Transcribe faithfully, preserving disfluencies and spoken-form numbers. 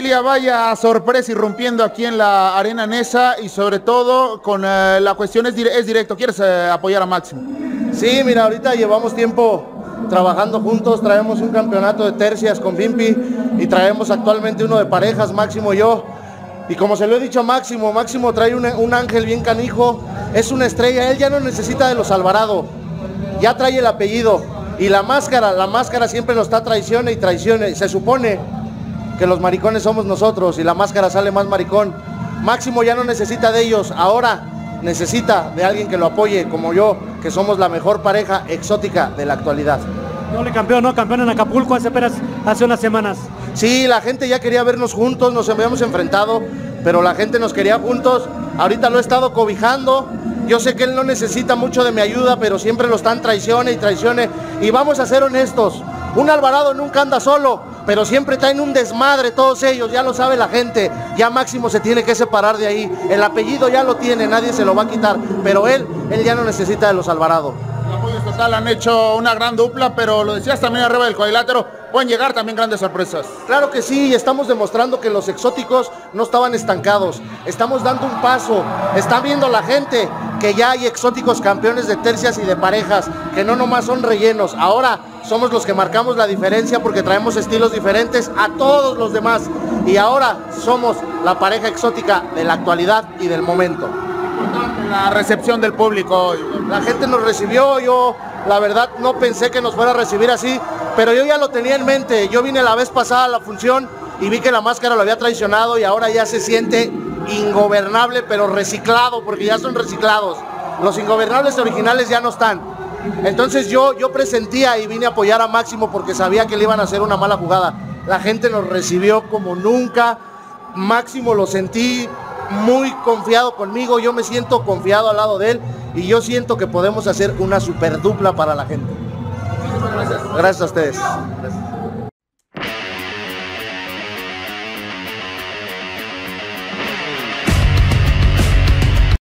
familia, vaya sorpresa irrumpiendo aquí en la Arena Nesa y sobre todo con eh, la cuestión es, dire es directo, ¿quieres eh, apoyar a Máximo? Sí, mira, ahorita llevamos tiempo trabajando juntos, traemos un campeonato de tercias con Pimpi y traemos actualmente uno de parejas, Máximo y yo. Y como se lo he dicho a Máximo, Máximo trae un, un ángel bien canijo, es una estrella, él ya no necesita de los Alvarado, ya trae el apellido. Y la máscara, la máscara siempre nos está traicione y traicione. Se supone que los maricones somos nosotros y la máscara sale más maricón. Máximo ya no necesita de ellos, ahora necesita de alguien que lo apoye, como yo, que somos la mejor pareja exótica de la actualidad. Doble campeón, ¿no? Campeón en Acapulco hace apenas hace unas semanas. Sí, la gente ya quería vernos juntos, nos habíamos enfrentado, pero la gente nos quería juntos. Ahorita lo he estado cobijando. Yo sé que él no necesita mucho de mi ayuda, pero siempre lo están traicione y traicione. Y vamos a ser honestos, un Alvarado nunca anda solo, pero siempre traen un desmadre todos ellos, ya lo sabe la gente. Ya Máximo se tiene que separar de ahí. El apellido ya lo tiene, nadie se lo va a quitar, pero él, él ya no necesita de los Alvarado. El apoyo es total, han hecho una gran dupla, pero lo decías también arriba del cuadrilátero, pueden llegar también grandes sorpresas. Claro que sí, y estamos demostrando que los exóticos no estaban estancados, estamos dando un paso, está viendo la gente que ya hay exóticos campeones de tercias y de parejas, que no nomás son rellenos, ahora somos los que marcamos la diferencia porque traemos estilos diferentes a todos los demás, y ahora somos la pareja exótica de la actualidad y del momento. La recepción del público. La gente nos recibió, yo la verdad no pensé que nos fuera a recibir así, pero yo ya lo tenía en mente. Yo vine la vez pasada a la función y vi que la máscara lo había traicionado y ahora ya se siente ingobernable, pero reciclado, porque ya son reciclados. Los ingobernables originales ya no están. Entonces yo, yo presentía y vine a apoyar a Máximo porque sabía que le iban a hacer una mala jugada. La gente nos recibió como nunca. Máximo lo sentí muy confiado conmigo, yo me siento confiado al lado de él y yo siento que podemos hacer una super dupla para la gente. Gracias. Gracias a ustedes. Gracias.